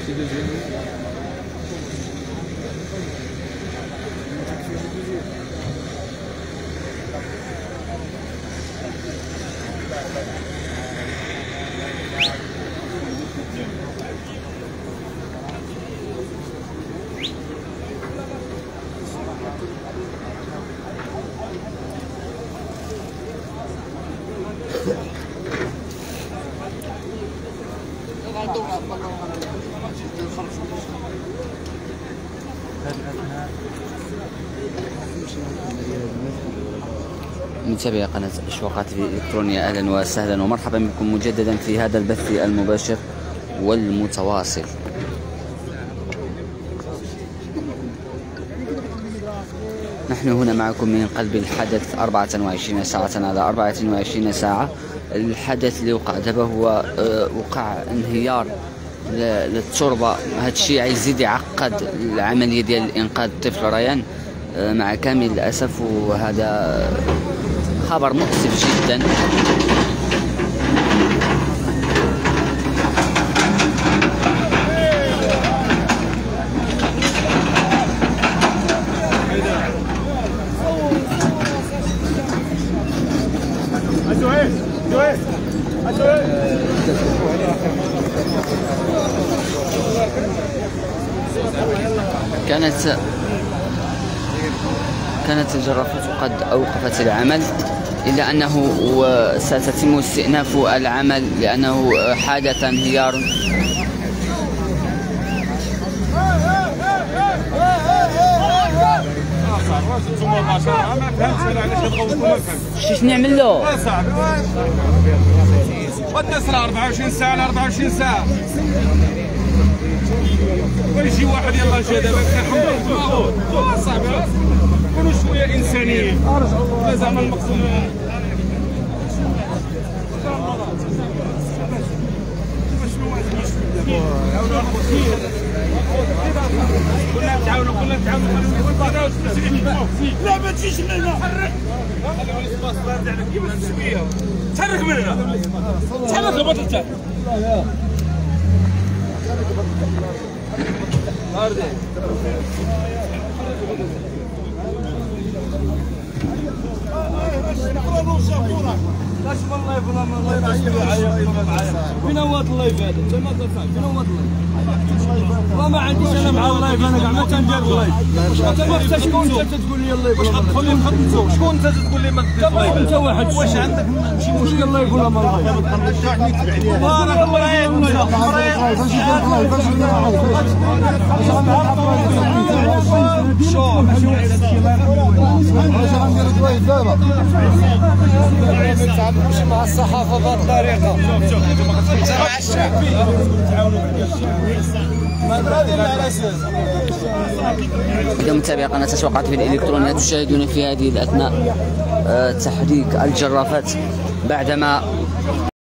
متابعي قناة أشواق تي في الإلكترونية، أهلا وسهلا ومرحبا بكم مجددا في هذا البث المباشر والمتواصل. نحن هنا معكم من قلب الحدث 24 ساعة على 24 ساعة. الحدث اللي وقع دابا هو وقع انهيار للتربة. هذا الشيء يزيد يعقد العملية ديال إنقاذ الطفل ريان مع كامل الأسف، وهذا خبر مؤسف جدا. كانت الجرافة قد أوقفت العمل، إلا أنه ستتم استئناف العمل لأنه حدث انهيار. شش نعمل له؟ والنسرة 24 ساعة ل 24 ساعة ويجي واحد يلا جا دابا كنحملو صاحبي. كونوا شوية إنسانيين زعما المقصود. كنا نتعاونوا لا ما تجيش لنا. خليوا الاسباس بارد عليك كيما الشويه. تحرك من هنا، تحرك البطل تاعك. باردين لا شوف اللايف ولا ما اللايف. فين هو اللايف هذا؟ انت ما تفهم فين هو اللايف؟ والله ما عنديش انا مع اللايف، انا كاع ما تندير اللايف. انت ما خصك شكون انت تقول لي اللايف؟ واش غتخلي نحط نسوق؟ شكون انت تقول لي ما ديرش اللايف؟ انت واحد واش عندك شي مشكل اللايف ولا ما اللايف؟ انا مريض شوف مش مع الصحافه بهذه الطريقه. مع الشعب إذا متابعي قناة أشواق في الإلكترونية تشاهدون في هذه الأثناء تحريك الجرافات بعدما